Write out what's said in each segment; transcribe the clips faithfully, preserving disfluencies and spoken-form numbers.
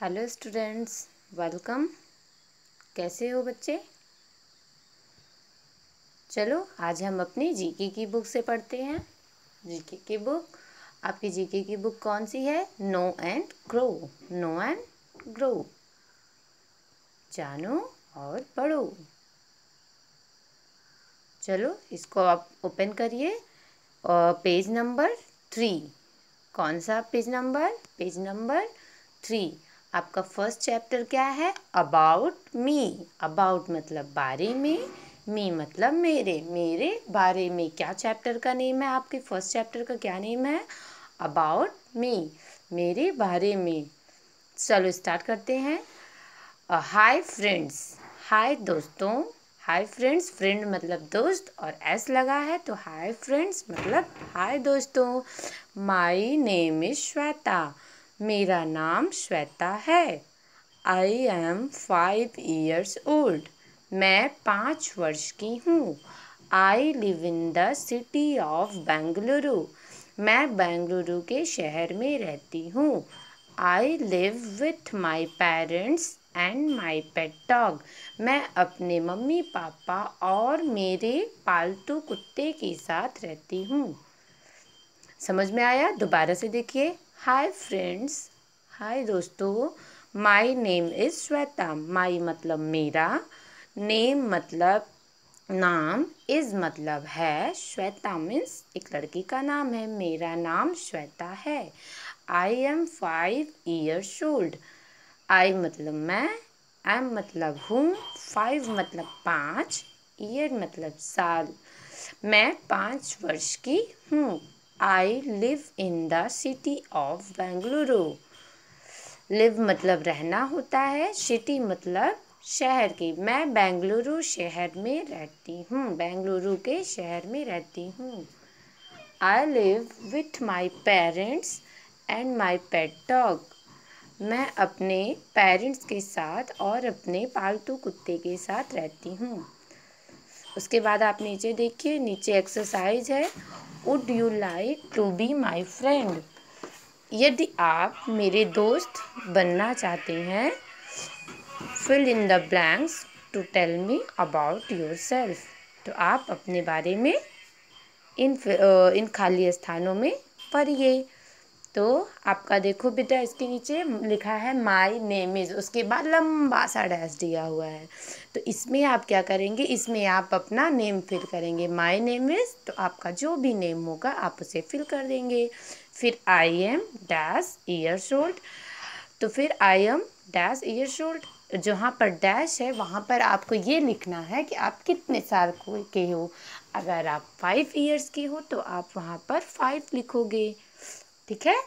Hello students, welcome. कैसे हो बच्चे? चलो आज हम अपनी जीके की बुक से पढ़ते हैं। जीके की बुक, आपकी जीके की बुक कौन सी है? Know and grow. Know and grow, जानो और पढ़ो। चलो इसको आप ओपन करिए और पेज नंबर थ्री। कौन सा page number? Page number three. आपका फर्स्ट चैप्टर क्या है? About me. अबाउट मतलब बारे में, मी मतलब मेरे, मेरे बारे में। क्या चैप्टर का नेम है? आपके फर्स्ट चैप्टर का क्या नेम है? अबाउट मी, मेरे बारे में। चलो स्टार्ट करते हैं। हाय फ्रेंड्स, हाय दोस्तों। हाय फ्रेंड्स, फ्रेंड मतलब दोस्त और एस लगा है तो हाय फ्रेंड्स मतलब हाय दोस्तों। माई नेम इज श्वेता, मेरा नाम श्वेता है। I am five years old, मैं पाँच वर्ष की हूँ। I live in the city of Bengaluru, मैं बेंगलुरु के शहर में रहती हूँ। I live with my parents and my pet dog, मैं अपने मम्मी पापा और मेरे पालतू कुत्ते के साथ रहती हूँ। समझ में आया? दोबारा से देखिए। हाय फ्रेंड्स, हाय दोस्तों। My name is Shweta, my मतलब मेरा, नेम मतलब नाम, इज़ मतलब है, श्वेता मीन्स एक लड़की का नाम है। मेरा नाम श्वेता है। I am five years old, I मतलब मैं, एम मतलब हूँ, फाइव मतलब पाँच, ईयर मतलब साल, मैं पाँच वर्ष की हूँ। I live in the city of Bengaluru, live मतलब रहना होता है, सिटी मतलब शहर की। मैं बेंगलुरु शहर में रहती हूँ, बेंगलुरु के शहर में रहती हूँ। I live with my parents and my pet dog, मैं अपने पेरेंट्स के साथ और अपने पालतू कुत्ते के साथ रहती हूँ। उसके बाद आप नीचे देखिए, नीचे एक्सरसाइज है। Would you like to be my friend, यदि आप मेरे दोस्त बनना चाहते हैं। Fill in the blanks to tell me about yourself, तो आप अपने बारे में इन इन खाली स्थानों में पढ़िए। तो आपका देखो बेटा, इसके नीचे लिखा है माई नेम इज़, उसके बाद लंबा सा डैश दिया हुआ है। तो इसमें आप क्या करेंगे? इसमें आप अपना नेम फिल करेंगे। माई नेम इज़, तो आपका जो भी नेम होगा आप उसे फिल कर देंगे। फिर I am dash years old, तो फिर I am dash years old, जहाँ पर डैश है वहाँ पर आपको ये लिखना है कि आप कितने साल के हो। अगर आप फाइव ईयर्स के हो तो आप वहाँ पर फाइव लिखोगे। ठीक है।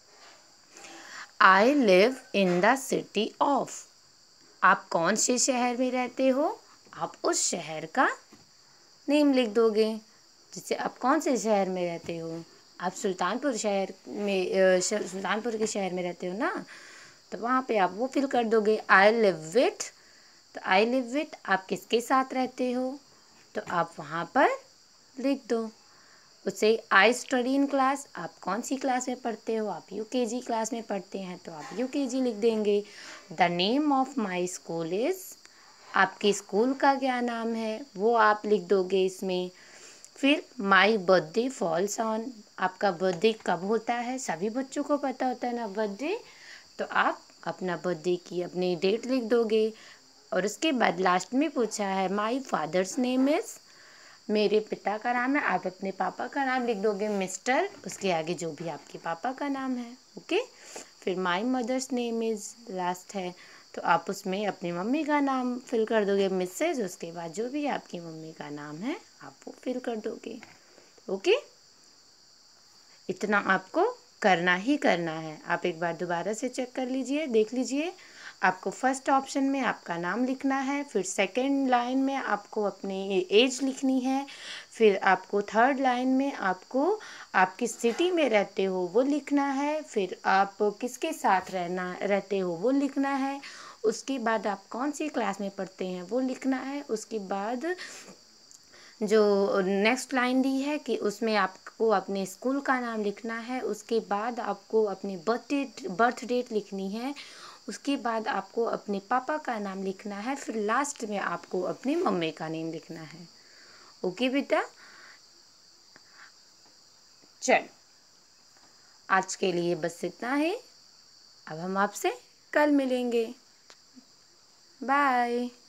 I live in the city of, आप कौन से शहर में रहते हो? आप उस शहर का नेम लिख दोगे। जैसे आप कौन से शहर में रहते हो? आप सुल्तानपुर शहर में, सुल्तानपुर के शहर में रहते हो ना, तो वहाँ पे आप वो फिल कर दोगे। आई लिव विथ, तो आई लिव विथ आप किसके साथ रहते हो? तो आप वहाँ पर लिख दो उसे। आई स्टडी इन क्लास, आप कौन सी क्लास में पढ़ते हो? आप यूकेजी क्लास में पढ़ते हैं तो आप यूकेजी लिख देंगे। The name of my school is, आपके स्कूल का क्या नाम है वो आप लिख दोगे इसमें। फिर माई बर्थडे फॉल्स ऑन, आपका बर्थडे कब होता है? सभी बच्चों को पता होता है ना बर्थडे, तो आप अपना बर्थडे की अपनी डेट लिख दोगे। और उसके बाद लास्ट में पूछा है माई फादर्स नेम इज़, मेरे पिता का नाम है, आप अपने पापा का नाम लिख दोगे मिस्टर, उसके आगे जो भी आपके पापा का नाम है। ओके। फिर my mother's name is last है, तो आप उसमें अपनी मम्मी का नाम फिल कर दोगे मिसेज, उसके बाद जो भी आपकी मम्मी का नाम है आप वो फिल कर दोगे। ओके, इतना आपको करना ही करना है। आप एक बार दोबारा से चेक कर लीजिए, देख लीजिए। आपको फर्स्ट ऑप्शन में आपका नाम लिखना है, फिर सेकंड लाइन में आपको अपनी एज लिखनी है, फिर आपको थर्ड लाइन में आपको आप किस सिटी में रहते हो वो लिखना है, फिर आप किसके साथ रहना रहते हो वो लिखना है, उसके बाद आप कौन सी क्लास में पढ़ते हैं वो लिखना है। उसके बाद जो नेक्स्ट लाइन दी है कि उसमें आपको अपने स्कूल का नाम लिखना है। उसके बाद आपको अपनी बर्थडे बर्थ डेट लिखनी है। उसके बाद आपको अपने पापा का नाम लिखना है, फिर लास्ट में आपको अपनी मम्मी का नेम लिखना है। ओके बेटा, चल आज के लिए बस इतना ही। अब हम आपसे कल मिलेंगे। बाय।